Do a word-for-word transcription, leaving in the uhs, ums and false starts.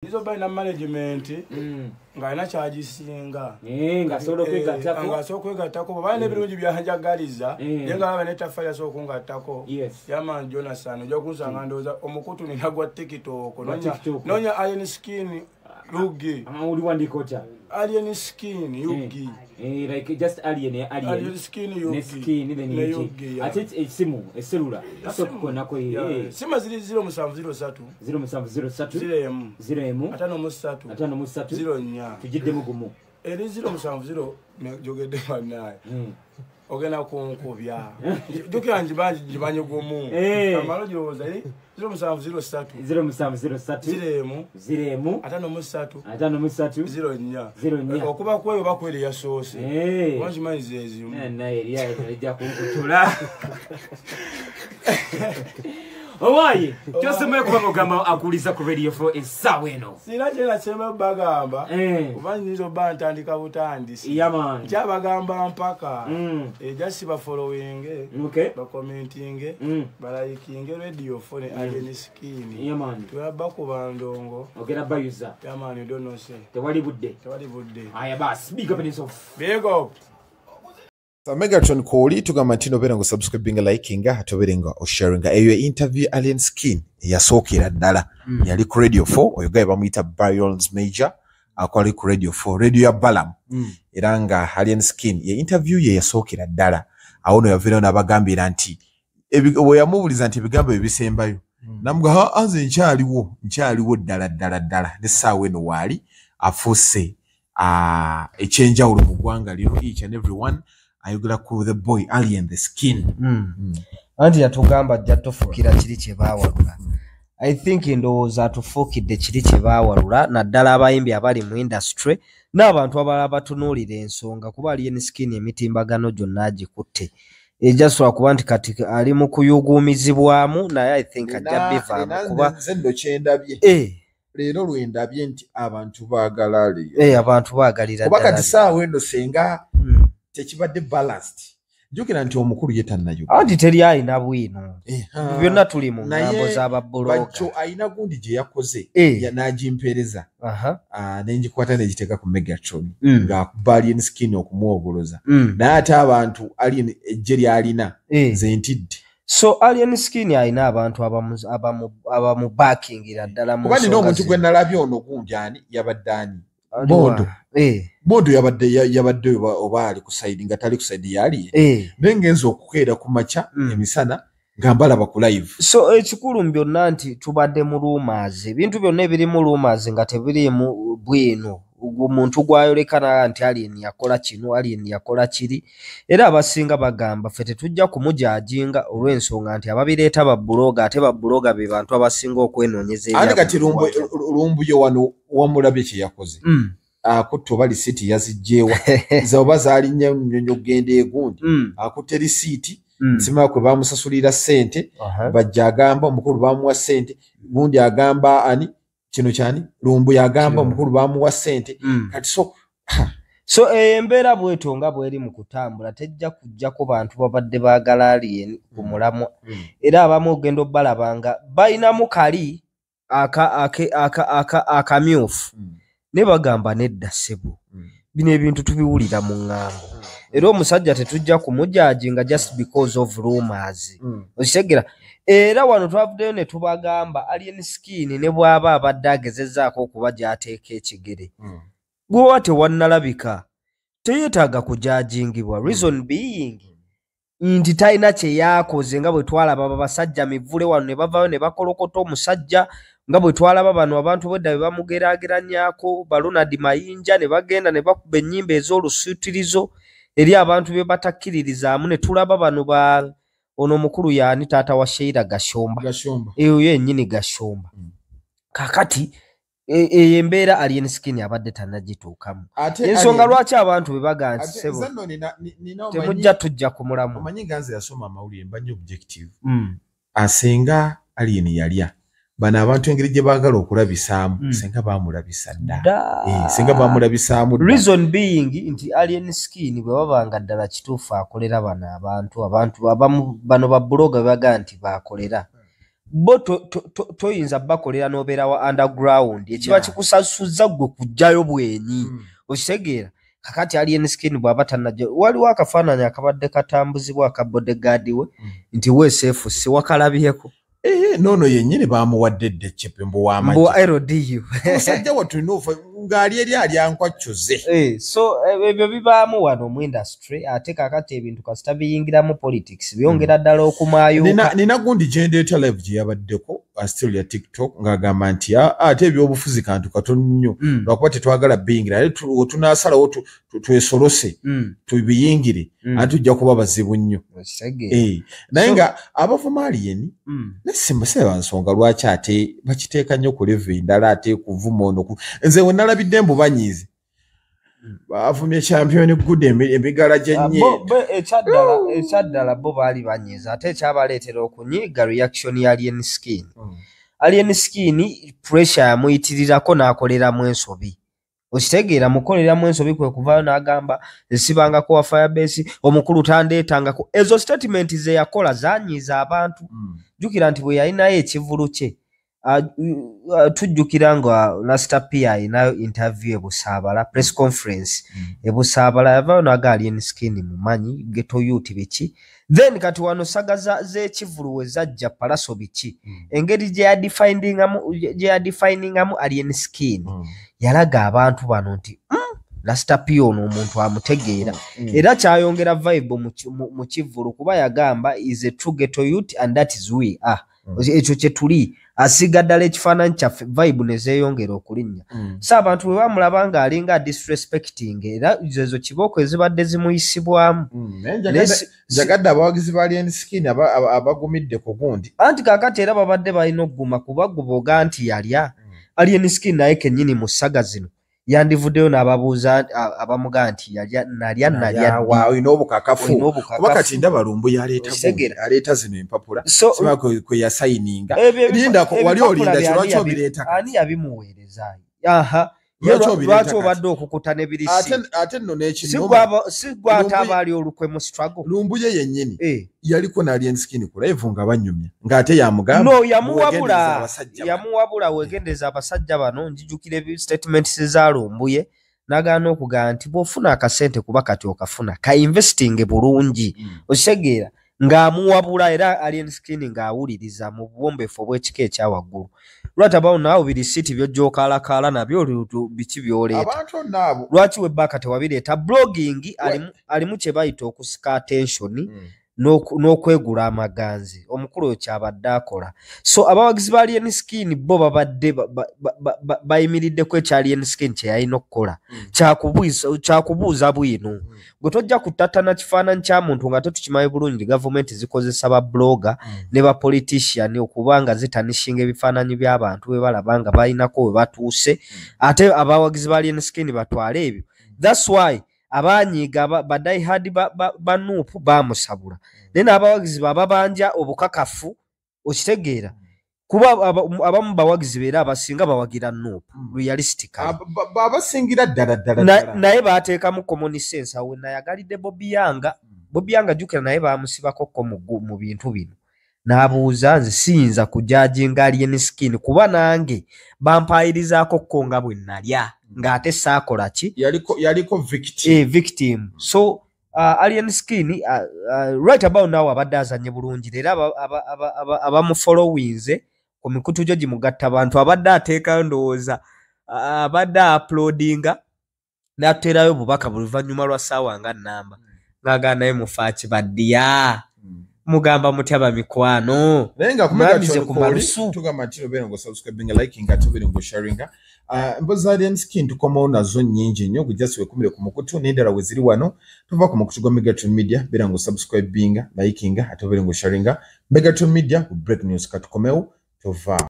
Izo balina management nga ina charge singa eh nga solo kwegattako nga solo kwegattako bana ebirungi byanjagaliza yenga baba netafaya so kungattako yaman Jonathan ojo kunsanga ndoza omukutu ni nagwa TikTok nonya nonya Alien Skin Yugi ama uli wandikocha Alien Skin Yugi eh like just alien alien Alien Skin Yugi skin then Yugi ati esimu eselula so kukona ko eh sima ziri zero musanvu zero tatu zero musanvu zero tatu zero emu zero emu atano musatu atano musatu zero nya tujidde mugumu eri zero musanvu zero jogedde banaye ogena kunkubya duke anje banji jibanye gumu amalo joza eri zero musanvu zero tatu zero musanvu zero tatu zero emu zero emu atano musatu atano musatu zero nya zero nya okuba kweyo bakwere ya sauce eh wanji manzi ezi na eri ya ejja kunkutula Owaye, chose mwe kwa mugamba akuliza ku radio four esaweno. Sina chena chema bagamba. Eh. Ubanyi nizo bantandika butandisi. Yeah man. Kyabagamba mpaka. Mm. E just ba following. Okay. Ba commenting. Mm. Ba liking radio four mm. Alien Skin. Yeah man. Tuyaba ku bandongo. Okay na bayuza. Yeah man, you don't know say. Tewali budde. Tewali budde. Aya bas, big up and off. Big up. So Megatron Koli tugamba ntino bera ngo subscribing liking atoberenga o sharing eyo interview Alien Skin yasokera ddala mm. yali ku radio four oyo gaye bamuyita Byron's Major akwali ku radio four radio ya Balam mm. eranga Alien Skin ye interview ye yasokera ddala awono yavira nabagambira nti ebigo yamubuliza nti bigambo ebisembayo mm. namga anze nkyaliwo nkyaliwo ddala ddala ddala ne sawe no wali afuse a uh, echenjawulo mu gwanga lino each and everyone ayogera ku the boy Alien the Skin mm. mm. anti yatugamba ajja tofukira kiri kye bawalula I think ndowooza atufukidde kiri kye bawalula naddala abayimbi abali mu industry n'abantu abalala batunuulira ensonga kuba Alien Skin emitimbagano gyonna agikutte ejaswa kuba nti kati ali mu kuyuguumizibwamu naye I think ajja bivaamu kuba nze ndo kyendabye eh leero lwendabye nti abantu baagala ali eh abantu baagalira kuba kati saawa eno senga mm. tekibadde balanced jukira nti omukulu yetannayo andi teri ayina bwino byonna tuli mu ngambo z'ababbologa bacho ayina gundi gye yakoze eh. yanagimpereza aha ah nenjikwata negiteka ku Megatron mm. nga Alien Skin okumwogoloza mm. naye ate abantu Alien ejjeri alina eh. ze ntidde so Alien Skin ayina abantu abamu abamu abamu backingira ddala mu kuba nino omuntu gwe nalabye ono gunjani yabaddani bondo eh bondo yabadde yabadde oba ali ku side nga tali ku side yali eh nengenzo okukeera ku macha mm. emisana ngambala ba ku live so ekikulu byonna nti tubadde mu rumors ebintu byonna ebiri mu rumors nga tebiri mu bwino omuntu gwayolekana nti Alien yakola kino Alien yakola kiri era abasinga bagamba fete tujja kumujajinga olw'ensonga nti ababireeta ba bloga ate ba bloga be bantu abasinga okwenonyeza ebya andi kati lumbu lumbu yo wano wamulabye kye yakoze mm. akutto bali city yazijjewa zoba zali nnyo nnyonyo gende egundi mm. akutte risiti mm. sima kwe bamusasulira sente uh -huh. bajja agamba omukulu bamuwa sente gundi agamba ani kino cyane lumbu yagamba omukulu bamuwa sente mm. kati so so embera bweto nga bweri mu kutambula tejja kujja ku bantu babadde baagala Alien kumulamwa mm. era abamu ogendo balabanga bayina mu kali aka aka aka aka akamyufu mm. ne bagamba nedda sebo mm. bino ebintu tubiwulira mu ngambo mm. era omusajja tetujja kumujajinga just because of rumors mm. okitegera era wano twavuddeyo ne tubagamba Alien Skin ne bwaba abadde agezezaako okuba gy'ateeka ekigere mm. bw'oba tewannalabika teyeetaaga kujajingibwa reason being nti talina kye yaakoze nga bwe twalaba babasajja mivule wano ne bavaayo ne bakolokota omusajja nga bwe twalaba bano abantu bwedda be bamugeraageranyaako Balonard Mayinja ne bagenda ne bakuba ennyimba ez'olusuutirizo eri abantu be batakkiririzaamu ne tulaba bano ba ono mukulu yaani taata wa Sheila Gashomba Gashomba eyo yennyini Gashomba mm. kakati eyo embeera Alien Skin abadde tannagituukamu ensonga lwaki abantu be baga nti sebo temujja tujja kumulamu omanyi ganze yasoma amawulire mbanye objective mm. asenga Alien yalya bana abantu engeri gye baagala okulabisaamu mm. senga baamulabisa dda eh, senga baamulabisaamu reason being nti Alien Skin bwe babanga ddala kituufu akolera bano abantu abantu abamu bano ba bloga baga nti baakolera bo toyinza bakolera n'obeera wa underground ekiba kikusasuza gwe kujjayo bwenyi okitegeera kakati Alien Skin bw'aba tannajja waliwo akafaananyi akabadde katambuzibwa aka bodyguard we nti weeseefu si wakalabyeko eh nono yennyini baamuwadde eddekipe mbu w'amagye mbu L D U musajja watulina ofa ng'ali eri alyankwacuze eh so ebyo bibaamu wano mu industry ate kakati ebintu kasita biyingiramu politics byongera ddala okumaayuka nina nina gundi gyendeeta live gye yabaddeko still ya TikTok ng'agamba nti ate ebyobufuzi kantu katono nnyo lwakuba tetwagala biyingira ate tunaasalawo twesolose tubiyingire ate tujja kuba bazibu nnyo eh naye nga abavuma Alien nesimba nsonga lwaki ate bakiteeka nnyo ku level endala ate kuvuma ono nze we nalabidde mbu banyiizi bavumye champion good embigala gyenye ekyaddala ekyaddala bo baali banyiiza ate ekyabaleetera okunyiiga reaction ya Alien Skin Alien Skin pressure yamuyitirirako n'akoleramu ensobi okitegeera mukoleramu ensobi kwe kuvaayo n'agamba esibangako wa Firebase omukulu tandeetangako ezo statement ze yakola zanyiiza abantu jjukira nti bwe yalinayo ekivulu kye tujjukira nga last pia ayinayo interview e Busaabala press conference e Busaabala yavaayo n'aga Alien Skin mumanyi ghetto youth biki then kati wano saga z'ekivulu we zajja palaso biki engeri gye yadefiningamu Alien Skin yalaga abantu bano nti last pia ono omuntu amutegeera era kyayongera vibe mu kivulu kuba yagamba is a true ghetto youth and that is we ah ekyo kye tuli asigaddala ekifaananyi kyaffe vibe ne zeeyongera okulinnya so abantu bwe bamulaba nga alinga disrespecting era ezo kibooko ezibadde zimuyisibwamu njagadde abawagizi ba Alien Skin abagumidde ku gundi anti kaakati era babadde balina okuguma kuba guboga nti yalya Alien Skin naye kennyini mu ssaga zino yandivuddeyo n'ababuuza abamugaa nti yalya nalya nalya olina obukakafu kuba kati ndaba Lumbu yaleeta zino empapula siba kwe yasayininga linda wali olinda kirwaki obireeta ani yabimuweereza aha lwaki obadde okukuta ne birisi ate nno sigwa ate abaali olukwe mu struggle Lumbu ye yennyini yaliko na Alien Skin ku live nga banyumya ng'ate yamugamba no yamuwabula yamuwabula wegendeza abasajja bano njijukire statements za Lumbu ye nagaana okugamba nti bw'ofuna akasente kuba kati okafuna ka investing bulungi okitegeera ng'amuwabula era Alien Skin ng'awuliriza mu buwombeefu bw'ekika ekyawaggulu lwati abawo naawe birisiti by'ojjookalakaala nabyo biki by'oleeta lwaki webbaka tewabireeta blogging alimu kye bayita okusika attention n'okwegula amaganzi omukulu oyo kyabadde akola so abawagizi ba Alien Skin bo babadde bayimiriddeko ekya Alien Skin kye yalina okukola kyakubuuza bwino gwe tojja kuttattana kifaananyi kya muntu nga tetukimanyi bulungi gavumenti zikozesa ba blogger ne ba politician okuba nga zitanishinga ebifaananyi by'abantu be balaba nga balinako we batuuse ate abawagizi ba Alien Skin batwale ebyo that's why abanyiga badaihadi banuupu bamusabula naye n'abawagizi bababanja obukakafu okitegeera kuba abamu bawagizi beera abasinga bawagira nuupu realistically babasingira ddala ddala naye baateekamu common sense awo nayagalidde Bobby Yanga Bobby Yanga jjukira naye baamusibako mu bintu bino n'abuuza nze siyinza kujajinga Alien Skin kuba nange bampayirizaako ko nga bwe nalya ng'ate saakola ki yaliko yaliko victim eh victim so uh, Alien Skin uh, uh, right about now abadde azanye bulungi era abamufollowinze ku mikutu gyo gimugatta abantu abadde ateekayo ndowooza abadde uploadinga n'aterayo bubaka buluvannyuma lwa ssaawa nga nnamba ng'agamba naye mufaaki baddiya mugamba mutyaba mikwano nenga kumega kumalusu tugamba ntino bene ngo subscribing liking atubere ngo sharing uh mboza Alien Skin tukoma nazo nyingi nnyo kujasiwe kumire ku mukutu n'endala we ziri wano tuva ku mukutu gwa Megatron Media bere ngo subscribing liking atubere ngo sharing Megatron Media break news katukomeo tuva